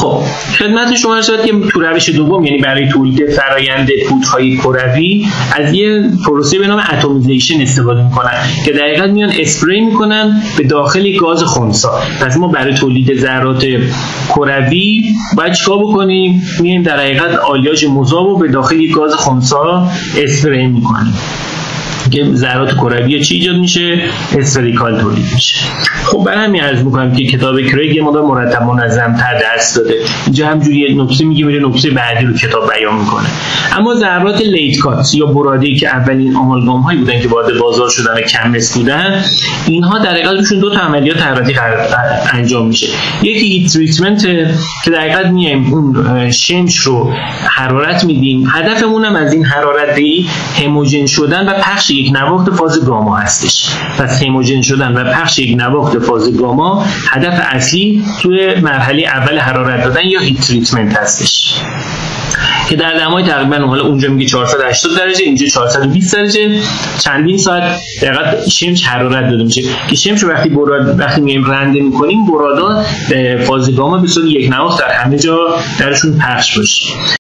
خب خدمت شما ارشاد که تو روش دوم، یعنی برای تولید فرآیند پودرهای کروی، از یه پروسه به نام اتمیزیشن استفاده میکنن که در حقیقت میان اسپری میکنن به داخل گاز خنثی. پس ما برای تولید ذرات کروی باید چیکار بکنیم؟ میایم در حقیقت آلیاژ مذاب رو به داخل گاز خنثی اسپری میکنیم که ذرات کروی چی ایجاد میشه؟ اسفریکال تولید میشه. خب برای همین عرض میکنم که کتاب کریگ یه مقدار مرتب منظم‌تر درس داده. اینجا همجوری نکته میگه، میره نکته بعدی رو کتاب بیان میکنه. اما ذرات لیت کات یا براده‌ای که اولین آمالگام هایی بودن که وارد بازار شدن و کم‌مس بودن، اینها در حقیقت روشون دو تا عملیات طراحی انجام میشه. یکی هیت تریتمنت که در حقیقت میایم اون شمش رو حرارت میدیم، هدفمون هم از این حرارتی هموژن شدن و پخش یک نواخت فاز گاما هستش. پس هموژن شدن و پخش یک نواخت فاز گاما هدف اصلی توی مرحله اول حرارت دادن یا هیت تریتمنت هستش که در دمای تقریبا حالا اونجا میگه 480 درجه، اینجا 420 درجه، چندین ساعت دقیقاً شمش حرارت داده میشه که شمش وقتی میایم رنده میکنیم برادا فاز گاما به صورت یک نواخت در همه جا درشون پخش بشه.